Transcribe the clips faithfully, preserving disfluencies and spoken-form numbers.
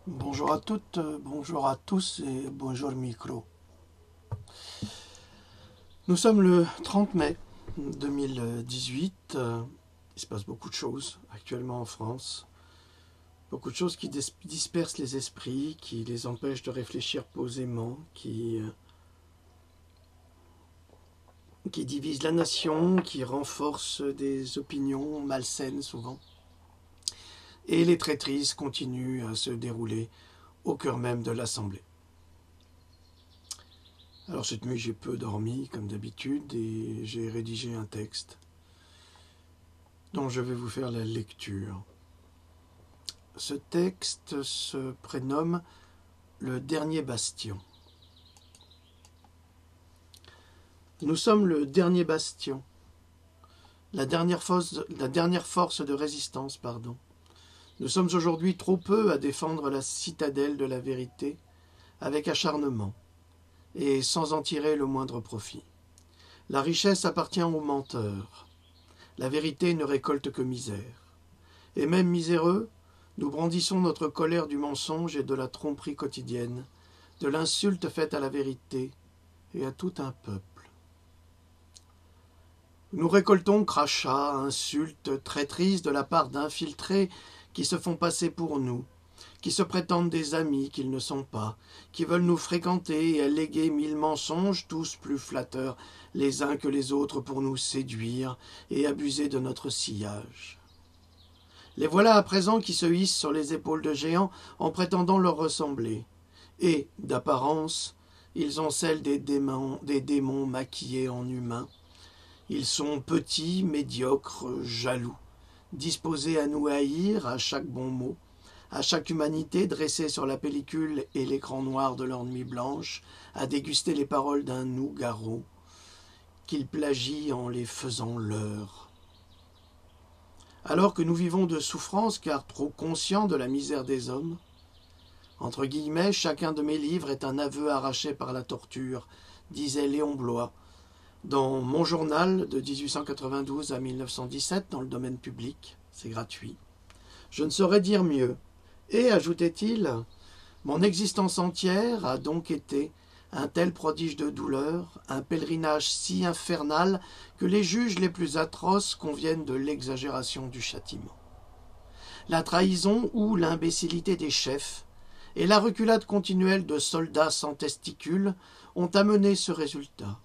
Bonjour à toutes, euh, bonjour à tous et bonjour micro. Nous sommes le trente mai deux mille dix-huit. euh, Il se passe beaucoup de choses actuellement en France. Beaucoup de choses qui dis- dispersent les esprits, qui les empêchent de réfléchir posément, qui, euh, qui divisent la nation, qui renforcent des opinions malsaines souvent. Et les traîtrises continuent à se dérouler au cœur même de l'Assemblée. Alors cette nuit, j'ai peu dormi, comme d'habitude, et j'ai rédigé un texte dont je vais vous faire la lecture. Ce texte se prénomme Le dernier bastion. Nous sommes le dernier bastion, la dernière force, la dernière force de résistance, pardon. Nous sommes aujourd'hui trop peu à défendre la citadelle de la vérité avec acharnement et sans en tirer le moindre profit. La richesse appartient aux menteurs. La vérité ne récolte que misère. Et même miséreux, nous brandissons notre colère du mensonge et de la tromperie quotidienne, de l'insulte faite à la vérité et à tout un peuple. Nous récoltons crachats, insultes, traîtrises de la part d'infiltrés qui se font passer pour nous, qui se prétendent des amis qu'ils ne sont pas, qui veulent nous fréquenter et alléguer mille mensonges, tous plus flatteurs les uns que les autres pour nous séduire et abuser de notre sillage. Les voilà à présent qui se hissent sur les épaules de géants en prétendant leur ressembler. Et, d'apparence, ils ont celle des démons, des démons maquillés en humains. Ils sont petits, médiocres, jaloux, disposés à nous haïr à chaque bon mot, à chaque humanité dressée sur la pellicule et l'écran noir de leur nuit blanche, à déguster les paroles d'un Nougaro, qu'ils plagient en les faisant leurs. Alors que nous vivons de souffrance car trop conscients de la misère des hommes, entre guillemets, chacun de mes livres est un aveu arraché par la torture, disait Léon Bloy, dans Mon journal de dix-huit cent quatre-vingt-douze à mille neuf cent dix-sept dans le domaine public, c'est gratuit. Je ne saurais dire mieux. Et, ajoutait-il, mon existence entière a donc été un tel prodige de douleur, un pèlerinage si infernal que les juges les plus atroces conviennent de l'exagération du châtiment. La trahison ou l'imbécilité des chefs et la reculade continuelle de soldats sans testicules ont amené ce résultat.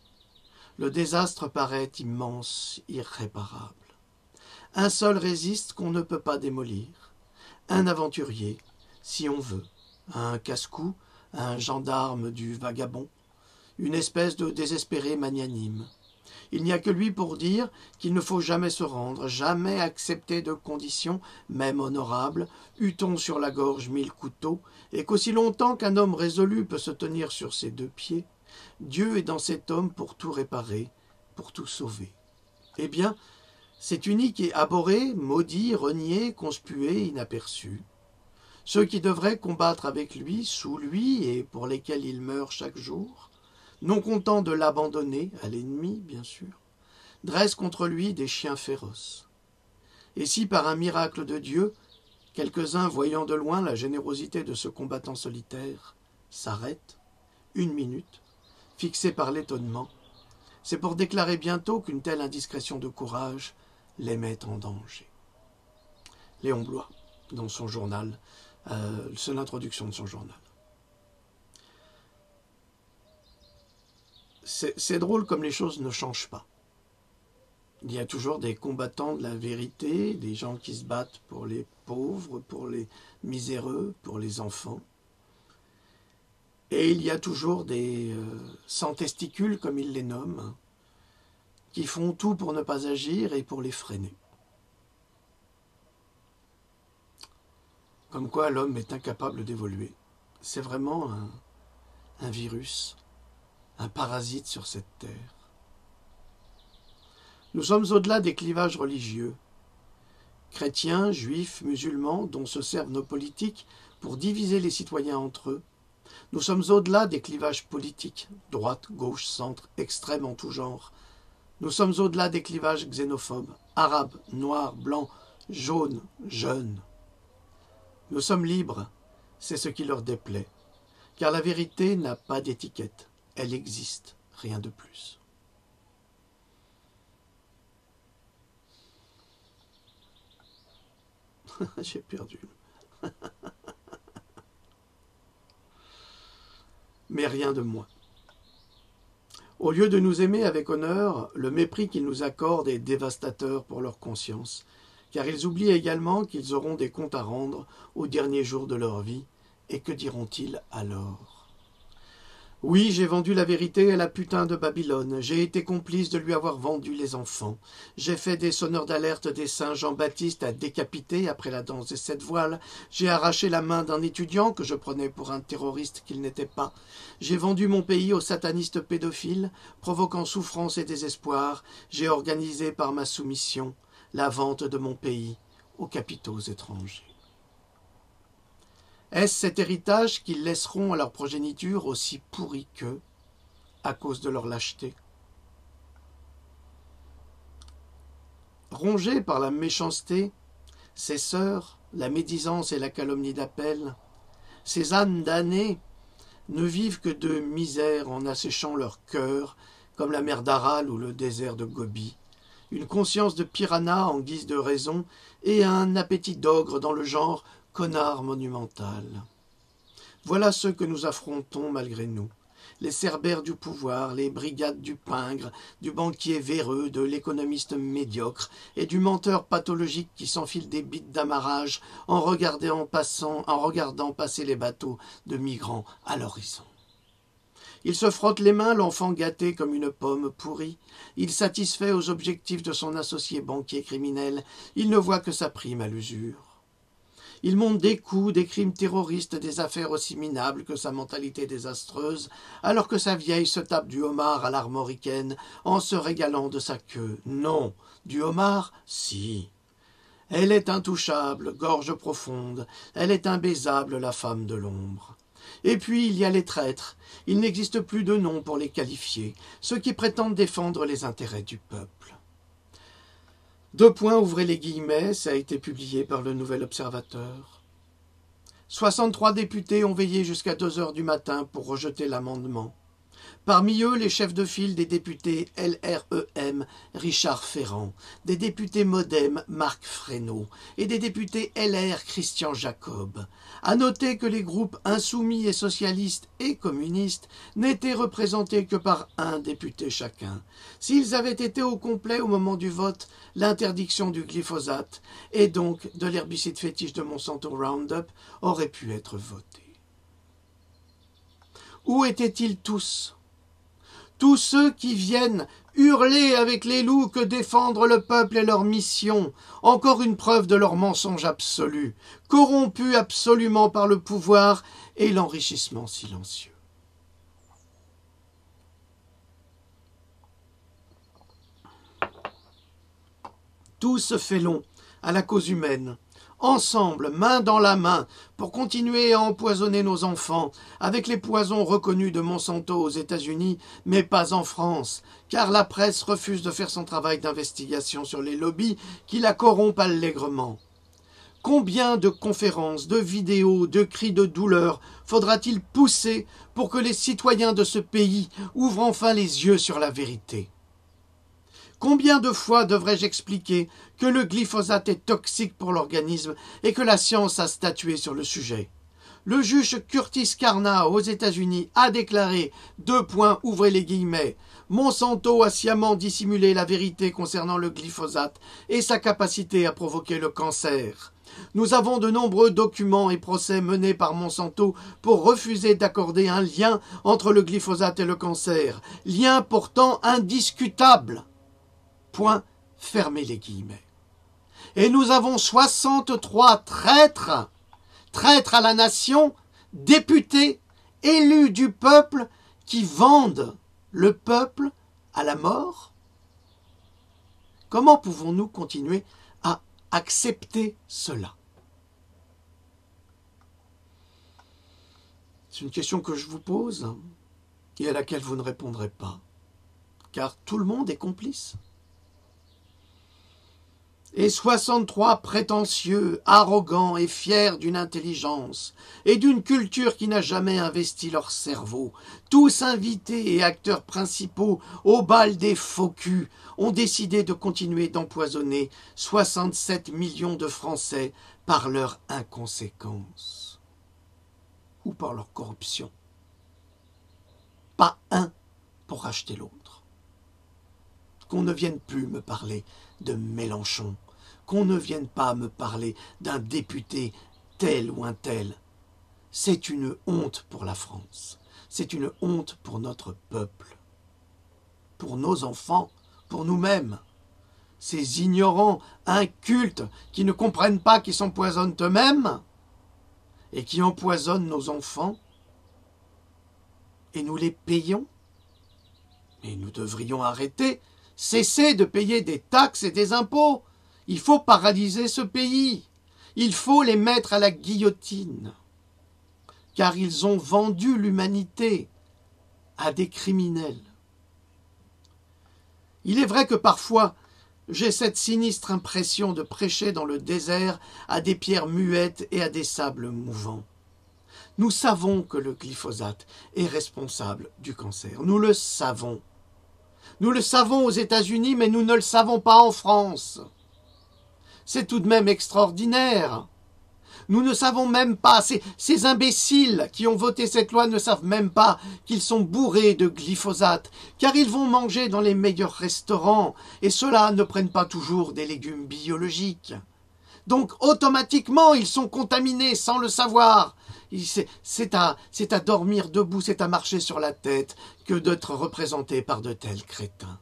Le désastre paraît immense, irréparable. Un seul résiste qu'on ne peut pas démolir. Un aventurier, si on veut, un casse-cou, un gendarme du vagabond, une espèce de désespéré magnanime. Il n'y a que lui pour dire qu'il ne faut jamais se rendre, jamais accepter de conditions, même honorables, eût-on sur la gorge mille couteaux, et qu'aussi longtemps qu'un homme résolu peut se tenir sur ses deux pieds, Dieu est dans cet homme pour tout réparer, pour tout sauver. Eh bien, c'est unique et abhorré, maudit, renié, conspué, inaperçu. Ceux qui devraient combattre avec lui, sous lui, et pour lesquels il meurt chaque jour, non contents de l'abandonner, à l'ennemi, bien sûr, dressent contre lui des chiens féroces. Et si, par un miracle de Dieu, quelques-uns, voyant de loin la générosité de ce combattant solitaire, s'arrêtent, une minute, fixés par l'étonnement, c'est pour déclarer bientôt qu'une telle indiscrétion de courage les met en danger. Léon Bloy, dans son journal, euh, c'est l'introduction de son journal. C'est, c'est drôle comme les choses ne changent pas. Il y a toujours des combattants de la vérité, des gens qui se battent pour les pauvres, pour les miséreux, pour les enfants. Et il y a toujours des euh, sans testicules, comme ils les nomment, qui font tout pour ne pas agir et pour les freiner. Comme quoi l'homme est incapable d'évoluer. C'est vraiment un, un virus, un parasite sur cette terre. Nous sommes au-delà des clivages religieux. Chrétiens, juifs, musulmans, dont se servent nos politiques pour diviser les citoyens entre eux. Nous sommes au-delà des clivages politiques, droite, gauche, centre, extrême en tout genre. Nous sommes au-delà des clivages xénophobes, arabes, noirs, blancs, jaunes, jeunes. Nous sommes libres, c'est ce qui leur déplaît, car la vérité n'a pas d'étiquette, elle existe, rien de plus. J'ai perdu. Mais rien de moins. Au lieu de nous aimer avec honneur, le mépris qu'ils nous accordent est dévastateur pour leur conscience, car ils oublient également qu'ils auront des comptes à rendre au dernier jour de leur vie, et que diront-ils alors ? Oui, j'ai vendu la vérité à la putain de Babylone, j'ai été complice de lui avoir vendu les enfants, j'ai fait des sonneurs d'alerte des saints Jean-Baptiste à décapiter après la danse des sept voiles, j'ai arraché la main d'un étudiant que je prenais pour un terroriste qu'il n'était pas, j'ai vendu mon pays aux satanistes pédophiles, provoquant souffrance et désespoir, j'ai organisé par ma soumission la vente de mon pays aux capitaux étrangers. Est-ce cet héritage qu'ils laisseront à leur progéniture aussi pourri qu'eux, à cause de leur lâcheté? Rongés par la méchanceté, ces sœurs, la médisance et la calomnie d'appel, ces ânes damnés ne vivent que de misère en asséchant leur cœur, comme la mer d'Aral ou le désert de Gobi, une conscience de piranha en guise de raison et un appétit d'ogre dans le genre connard monumental. Voilà ceux que nous affrontons malgré nous, les cerbères du pouvoir, les brigades du pingre, du banquier véreux, de l'économiste médiocre et du menteur pathologique qui s'enfile des bites d'amarrage en regardant, passant, en regardant passer les bateaux de migrants à l'horizon. Il se frotte les mains, l'enfant gâté comme une pomme pourrie. Il satisfait aux objectifs de son associé banquier criminel. Il ne voit que sa prime à l'usure. Il monte des coups, des crimes terroristes, des affaires aussi minables que sa mentalité désastreuse, alors que sa vieille se tape du homard à l'armoricaine en se régalant de sa queue. Non, du homard, si. Elle est intouchable, gorge profonde, elle est imbaisable, la femme de l'ombre. Et puis il y a les traîtres, il n'existe plus de nom pour les qualifier, ceux qui prétendent défendre les intérêts du peuple. Deux points, ouvrez les guillemets, ça a été publié par le Nouvel Observateur. soixante-trois députés ont veillé jusqu'à deux heures du matin pour rejeter l'amendement. Parmi eux, les chefs de file des députés L R E M, Richard Ferrand, des députés Modem, Marc Fesneau, et des députés L R, Christian Jacob. À noter que les groupes insoumis et socialistes et communistes n'étaient représentés que par un député chacun. S'ils avaient été au complet au moment du vote, l'interdiction du glyphosate et donc de l'herbicide fétiche de Monsanto Roundup aurait pu être votée. Où étaient-ils tous ? Tous ceux qui viennent hurler avec les loups que défendre le peuple est leur mission, encore une preuve de leur mensonge absolu, corrompu absolument par le pouvoir et l'enrichissement silencieux. Tout se fait long à la cause humaine, ensemble, main dans la main, pour continuer à empoisonner nos enfants avec les poisons reconnus de Monsanto aux États-Unis, mais pas en France, car la presse refuse de faire son travail d'investigation sur les lobbies qui la corrompent allègrement. Combien de conférences, de vidéos, de cris de douleur faudra-t-il pousser pour que les citoyens de ce pays ouvrent enfin les yeux sur la vérité ? Combien de fois devrais-je expliquer que le glyphosate est toxique pour l'organisme et que la science a statué sur le sujet? Le juge Curtis Carnat aux États-Unis a déclaré, deux points, ouvrez les guillemets, Monsanto a sciemment dissimulé la vérité concernant le glyphosate et sa capacité à provoquer le cancer. Nous avons de nombreux documents et procès menés par Monsanto pour refuser d'accorder un lien entre le glyphosate et le cancer, lien pourtant indiscutable. Point, fermez les guillemets. Et nous avons soixante-trois traîtres, traîtres à la nation, députés, élus du peuple, qui vendent le peuple à la mort. Comment pouvons-nous continuer à accepter cela? C'est une question que je vous pose et à laquelle vous ne répondrez pas, car tout le monde est complice. et soixante-trois prétentieux, arrogants et fiers d'une intelligence et d'une culture qui n'a jamais investi leur cerveau, tous invités et acteurs principaux au bal des faux culs, ont décidé de continuer d'empoisonner soixante-sept millions de Français par leur inconséquence ou par leur corruption. Pas un pour racheter l'autre. Qu'on ne vienne plus me parler de Mélenchon, qu'on ne vienne pas me parler d'un député tel ou un tel. C'est une honte pour la France, c'est une honte pour notre peuple, pour nos enfants, pour nous-mêmes. Ces ignorants, incultes, qui ne comprennent pas qu'ils s'empoisonnent eux-mêmes et qui empoisonnent nos enfants, et nous les payons. Mais nous devrions arrêter, cesser de payer des taxes et des impôts. Il faut paralyser ce pays. Il faut les mettre à la guillotine. Car ils ont vendu l'humanité à des criminels. Il est vrai que parfois, j'ai cette sinistre impression de prêcher dans le désert à des pierres muettes et à des sables mouvants. Nous savons que le glyphosate est responsable du cancer. Nous le savons. Nous le savons aux États-Unis, mais nous ne le savons pas en France. C'est tout de même extraordinaire. Nous ne savons même pas, ces, ces imbéciles qui ont voté cette loi ne savent même pas qu'ils sont bourrés de glyphosate, car ils vont manger dans les meilleurs restaurants, et ceux-là ne prennent pas toujours des légumes biologiques. Donc automatiquement, ils sont contaminés sans le savoir. C'est à, c'est à dormir debout, c'est à marcher sur la tête que d'être représenté par de tels crétins.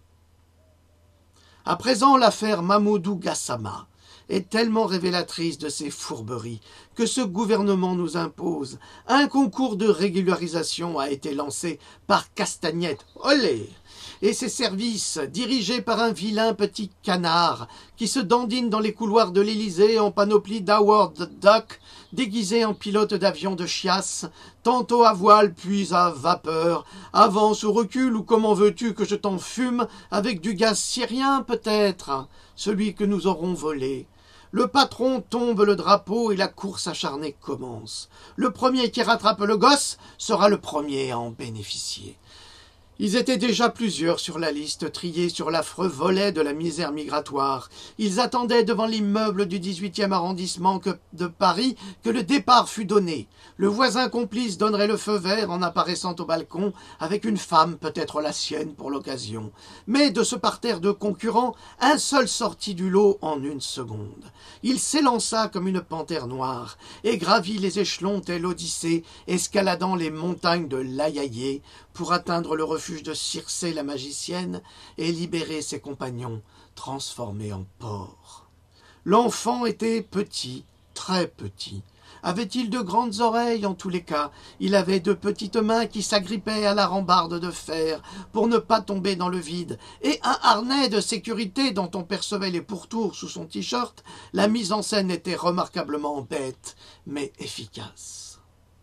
À présent, l'affaire Mamoudou Gassama est tellement révélatrice de ces fourberies que ce gouvernement nous impose. Un concours de régularisation a été lancé par Castagnette. Olé! Et ses services, dirigés par un vilain petit canard qui se dandine dans les couloirs de l'Élysée en panoplie d'Howard Duck, déguisé en pilote d'avion de chiasse, tantôt à voile puis à vapeur, avance ou recule ou comment veux-tu que je t'en fume, avec du gaz syrien peut-être, celui que nous aurons volé. Le patron tombe le drapeau et la course acharnée commence. Le premier qui rattrape le gosse sera le premier à en bénéficier. Ils étaient déjà plusieurs sur la liste, triés sur l'affreux volet de la misère migratoire. Ils attendaient devant l'immeuble du dix-huitième arrondissement que, de Paris que le départ fût donné. Le voisin complice donnerait le feu vert en apparaissant au balcon, avec une femme, peut-être la sienne pour l'occasion. Mais de ce parterre de concurrents, un seul sortit du lot en une seconde. Il s'élança comme une panthère noire et gravit les échelons tel Odyssée, escaladant les montagnes de l'Ayaillé pour atteindre le refuge de Circé la magicienne et libérer ses compagnons transformés en porcs. L'enfant était petit, très petit. Avait-il de grandes oreilles? En tous les cas, il avait de petites mains qui s'agrippaient à la rambarde de fer pour ne pas tomber dans le vide, et un harnais de sécurité dont on percevait les pourtours sous son t-shirt. La mise en scène était remarquablement bête, mais efficace.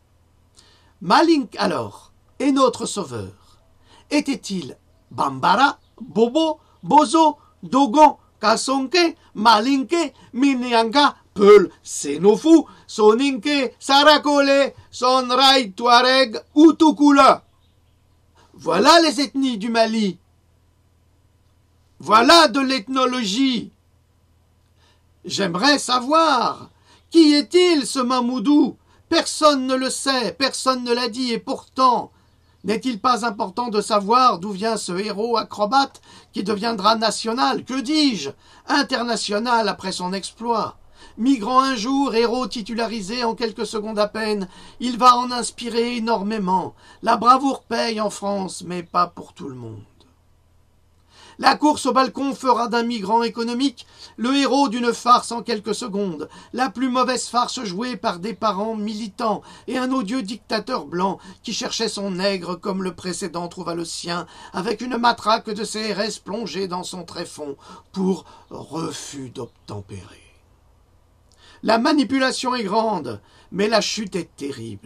Malink alors, et notre sauveur, était-il Bambara, Bobo, Bozo, Dogon, Kasonke, Malinke, Minianga, Peul, Sénofu, Soninke, Sarakole, Sonrai, Touareg, Outoukula. Voilà les ethnies du Mali. Voilà de l'ethnologie. J'aimerais savoir, qui est-il ce Mamoudou? Personne ne le sait, personne ne l'a dit, et pourtant, n'est-il pas important de savoir d'où vient ce héros acrobate qui deviendra national, que dis-je, international après son exploit? Migrant un jour, héros titularisé en quelques secondes à peine, il va en inspirer énormément. La bravoure paye en France, mais pas pour tout le monde. La course au balcon fera d'un migrant économique le héros d'une farce en quelques secondes, la plus mauvaise farce jouée par des parents militants et un odieux dictateur blanc qui cherchait son nègre comme le précédent trouva le sien, avec une matraque de C R S plongée dans son tréfonds pour refus d'obtempérer. La manipulation est grande, mais la chute est terrible.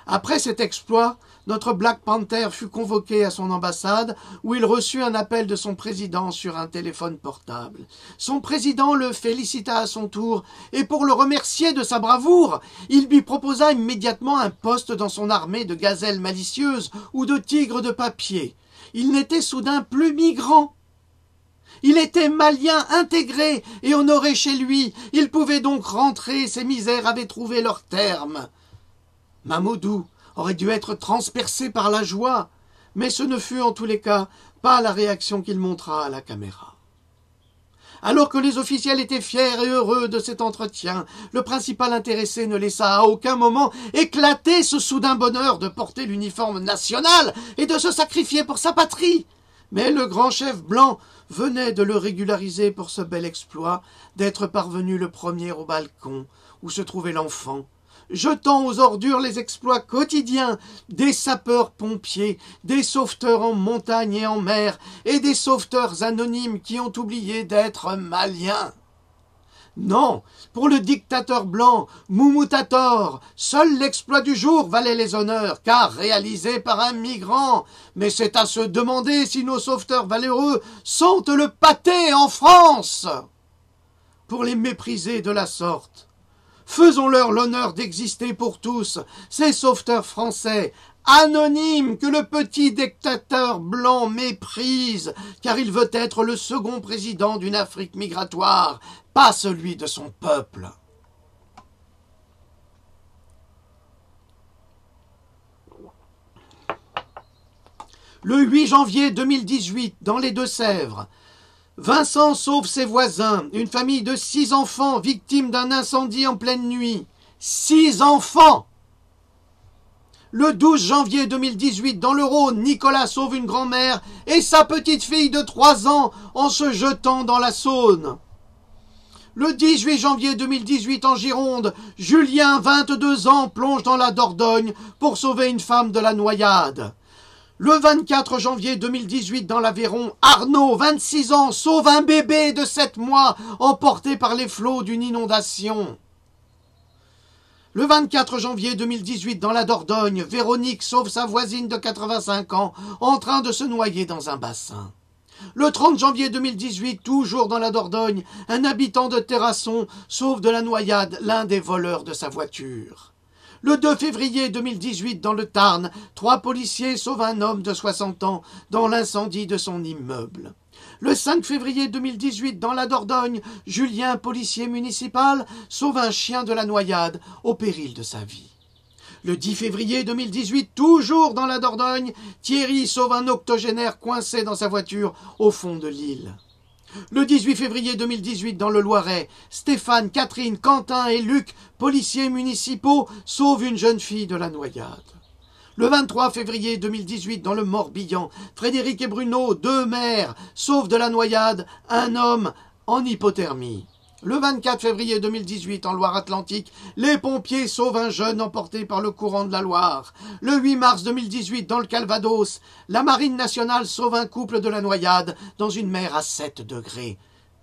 Après cet exploit, notre Black Panther fut convoqué à son ambassade où il reçut un appel de son président sur un téléphone portable. Son président le félicita à son tour et pour le remercier de sa bravoure, il lui proposa immédiatement un poste dans son armée de gazelles malicieuses ou de tigres de papier. Il n'était soudain plus migrant. Il était malien intégré et honoré chez lui. Il pouvait donc rentrer, ses misères avaient trouvé leur terme. Mamadou aurait dû être transpercé par la joie, mais ce ne fut en tous les cas pas la réaction qu'il montra à la caméra. Alors que les officiels étaient fiers et heureux de cet entretien, le principal intéressé ne laissa à aucun moment éclater ce soudain bonheur de porter l'uniforme national et de se sacrifier pour sa patrie. Mais le grand chef blanc venait de le régulariser pour ce bel exploit, d'être parvenu le premier au balcon où se trouvait l'enfant, jetant aux ordures les exploits quotidiens des sapeurs-pompiers, des sauveteurs en montagne et en mer, et des sauveteurs anonymes qui ont oublié d'être maliens. Non, pour le dictateur blanc, Moumoutator, seul l'exploit du jour valait les honneurs, car réalisé par un migrant. Mais c'est à se demander si nos sauveteurs valeureux sentent le pâté en France. Pour les mépriser de la sorte, faisons-leur l'honneur d'exister pour tous, ces sauveteurs français, anonymes que le petit dictateur blanc méprise, car il veut être le second président d'une Afrique migratoire, pas celui de son peuple. Le huit janvier deux mille dix-huit, dans les Deux-Sèvres, Vincent sauve ses voisins, une famille de six enfants victimes d'un incendie en pleine nuit. Six enfants! Le douze janvier deux mille dix-huit, dans le Rhône, Nicolas sauve une grand-mère et sa petite-fille de trois ans en se jetant dans la Saône. Le dix-huit janvier deux mille dix-huit, en Gironde, Julien, vingt-deux ans, plonge dans la Dordogne pour sauver une femme de la noyade. Le vingt-quatre janvier deux mille dix-huit, dans l'Aveyron, Arnaud, vingt-six ans, sauve un bébé de sept mois emporté par les flots d'une inondation. Le vingt-quatre janvier deux mille dix-huit, dans la Dordogne, Véronique sauve sa voisine de quatre-vingt-cinq ans en train de se noyer dans un bassin. Le trente janvier deux mille dix-huit, toujours dans la Dordogne, un habitant de Terrasson sauve de la noyade l'un des voleurs de sa voiture. Le deux février deux mille dix-huit, dans le Tarn, trois policiers sauvent un homme de soixante ans dans l'incendie de son immeuble. Le cinq février deux mille dix-huit, dans la Dordogne, Julien, policier municipal, sauve un chien de la noyade au péril de sa vie. Le dix février deux mille dix-huit, toujours dans la Dordogne, Thierry sauve un octogénaire coincé dans sa voiture au fond de l'île. Le dix-huit février deux mille dix-huit, dans le Loiret, Stéphane, Catherine, Quentin et Luc, policiers municipaux, sauvent une jeune fille de la noyade. Le vingt-trois février deux mille dix-huit, dans le Morbihan, Frédéric et Bruno, deux maires, sauvent de la noyade un homme en hypothermie. Le vingt-quatre février deux mille dix-huit, en Loire-Atlantique, les pompiers sauvent un jeune emporté par le courant de la Loire. Le huit mars deux mille dix-huit, dans le Calvados, la Marine nationale sauve un couple de la noyade dans une mer à sept degrés.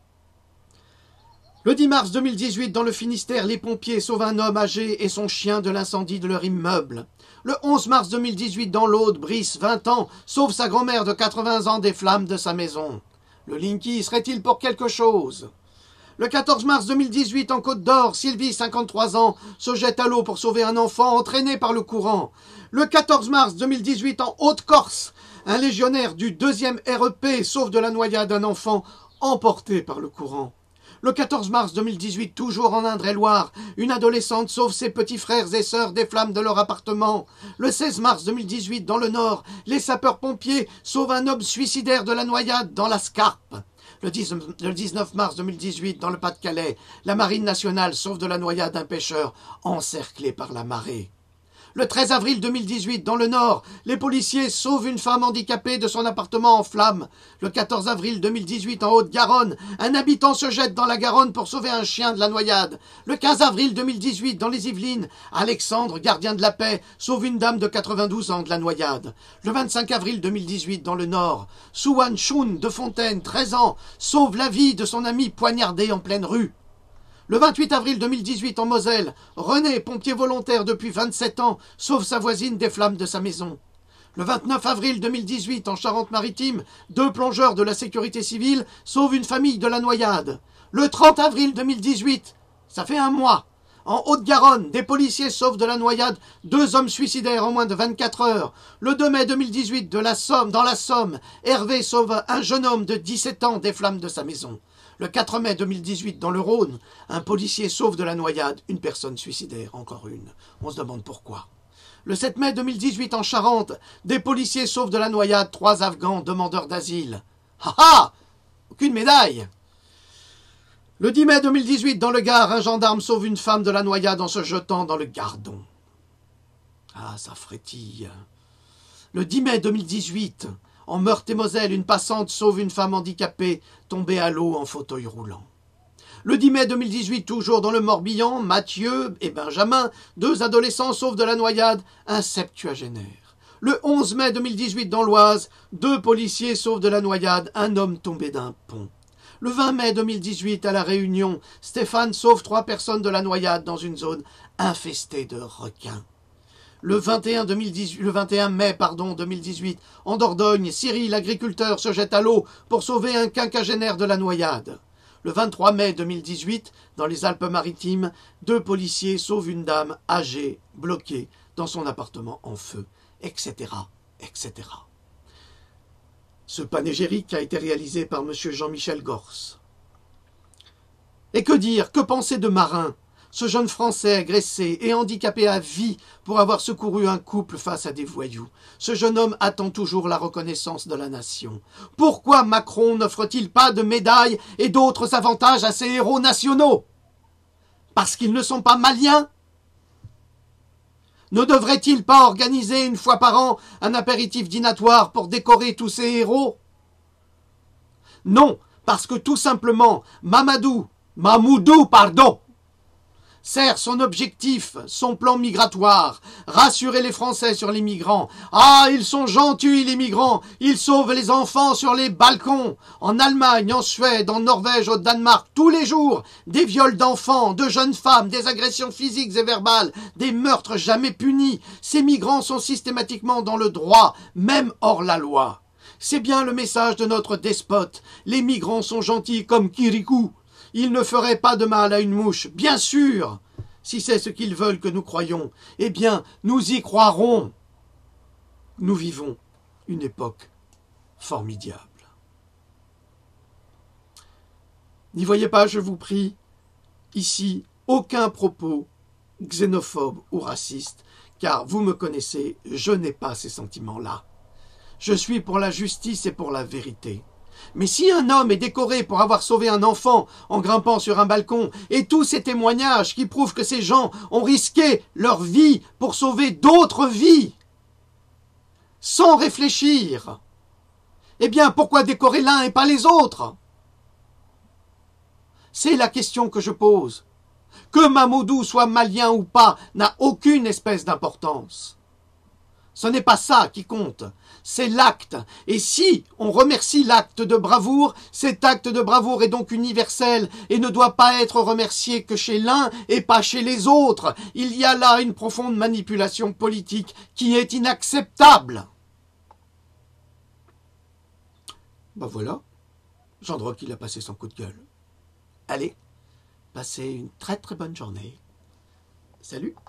Le dix mars deux mille dix-huit, dans le Finistère, les pompiers sauvent un homme âgé et son chien de l'incendie de leur immeuble. Le onze mars deux mille dix-huit, dans l'Aude, Brice, vingt ans, sauve sa grand-mère de quatre-vingts ans des flammes de sa maison. Le Linky serait-il pour quelque chose ? Le quatorze mars deux mille dix-huit, en Côte d'Or, Sylvie, cinquante-trois ans, se jette à l'eau pour sauver un enfant entraîné par le courant. Le quatorze mars deux mille dix-huit, en Haute-Corse, un légionnaire du deuxième R E P sauve de la noyade un enfant emporté par le courant. Le quatorze mars deux mille dix-huit, toujours en Indre-et-Loire, une adolescente sauve ses petits frères et sœurs des flammes de leur appartement. Le seize mars deux mille dix-huit, dans le Nord, les sapeurs-pompiers sauvent un homme suicidaire de la noyade dans la Scarpe. Le dix-neuf mars deux mille dix-huit, dans le Pas-de-Calais, la Marine nationale sauve de la noyade un pêcheur encerclé par la marée. Le treize avril deux mille dix-huit, dans le Nord, les policiers sauvent une femme handicapée de son appartement en flammes. Le quatorze avril deux mille dix-huit, en Haute-Garonne, un habitant se jette dans la Garonne pour sauver un chien de la noyade. Le quinze avril deux mille dix-huit, dans les Yvelines, Alexandre, gardien de la paix, sauve une dame de quatre-vingt-douze ans de la noyade. Le vingt-cinq avril deux mille dix-huit, dans le Nord, Souane Choun de Fontaine, treize ans, sauve la vie de son ami poignardé en pleine rue. Le vingt-huit avril deux mille dix-huit en Moselle, René, pompier volontaire depuis vingt-sept ans, sauve sa voisine des flammes de sa maison. Le vingt-neuf avril deux mille dix-huit en Charente-Maritime, deux plongeurs de la sécurité civile sauvent une famille de la noyade. Le trente avril deux mille dix-huit, ça fait un mois, en Haute-Garonne, des policiers sauvent de la noyade deux hommes suicidaires en moins de vingt-quatre heures. Le deux mai deux mille dix-huit, de la Somme, dans la Somme, Hervé sauve un jeune homme de dix-sept ans des flammes de sa maison. Le quatre mai deux mille dix-huit, dans le Rhône, un policier sauve de la noyade une personne suicidaire, encore une. On se demande pourquoi. Le sept mai deux mille dix-huit, en Charente, des policiers sauvent de la noyade trois Afghans demandeurs d'asile. Ha ha! Aucune médaille! Le dix mai deux mille dix-huit, dans le Gard, un gendarme sauve une femme de la noyade en se jetant dans le Gardon. Ah, ça frétille. Le dix mai deux mille dix-huit, en Meurthe-et-Moselle, une passante sauve une femme handicapée tombée à l'eau en fauteuil roulant. Le dix mai deux mille dix-huit, toujours dans le Morbihan, Mathieu et Benjamin, deux adolescents sauvent de la noyade un septuagénaire. Le onze mai deux mille dix-huit, dans l'Oise, deux policiers sauvent de la noyade un homme tombé d'un pont. Le vingt mai deux mille dix-huit, à La Réunion, Stéphane sauve trois personnes de la noyade dans une zone infestée de requins. Le vingt et un, deux mille dix-huit, le vingt et un mai pardon, deux mille dix-huit, en Dordogne, Cyril, l'agriculteur, se jette à l'eau pour sauver un quinquagénaire de la noyade. Le vingt-trois mai deux mille dix-huit, dans les Alpes-Maritimes, deux policiers sauvent une dame âgée, bloquée dans son appartement en feu, et cetera, et cetera. Ce panégyrique a été réalisé par M. Jean-Michel Gors. Et que dire, que penser de Marin, ce jeune Français agressé et handicapé à vie pour avoir secouru un couple face à des voyous? Ce jeune homme attend toujours la reconnaissance de la nation. Pourquoi Macron n'offre-t-il pas de médailles et d'autres avantages à ses héros nationaux? Parce qu'ils ne sont pas maliens? Ne devrait-il pas organiser une fois par an un apéritif dînatoire pour décorer tous ces héros? Non, parce que tout simplement, Mamadou, Mamoudou, pardon, sert son objectif, son plan migratoire, rassurer les Français sur les migrants. Ah, ils sont gentils les migrants, ils sauvent les enfants sur les balcons. En Allemagne, en Suède, en Norvège, au Danemark, tous les jours, des viols d'enfants, de jeunes femmes, des agressions physiques et verbales, des meurtres jamais punis. Ces migrants sont systématiquement dans le droit, même hors la loi. C'est bien le message de notre despote. Les migrants sont gentils comme Kirikou. Ils ne feraient pas de mal à une mouche, bien sûr. Si c'est ce qu'ils veulent que nous croyons, eh bien, nous y croirons. Nous vivons une époque formidable. N'y voyez pas, je vous prie, ici, aucun propos xénophobe ou raciste, car vous me connaissez, je n'ai pas ces sentiments-là. Je suis pour la justice et pour la vérité. Mais si un homme est décoré pour avoir sauvé un enfant en grimpant sur un balcon, et tous ces témoignages qui prouvent que ces gens ont risqué leur vie pour sauver d'autres vies, sans réfléchir, eh bien pourquoi décorer l'un et pas les autres? C'est la question que je pose. Que Mamoudou soit malien ou pas n'a aucune espèce d'importance. Ce n'est pas ça qui compte, c'est l'acte. Et si on remercie l'acte de bravoure, cet acte de bravoure est donc universel et ne doit pas être remercié que chez l'un et pas chez les autres. Il y a là une profonde manipulation politique qui est inacceptable. Ben voilà, Jean Droc, il a passé son coup de gueule. Allez, passez une très très bonne journée. Salut!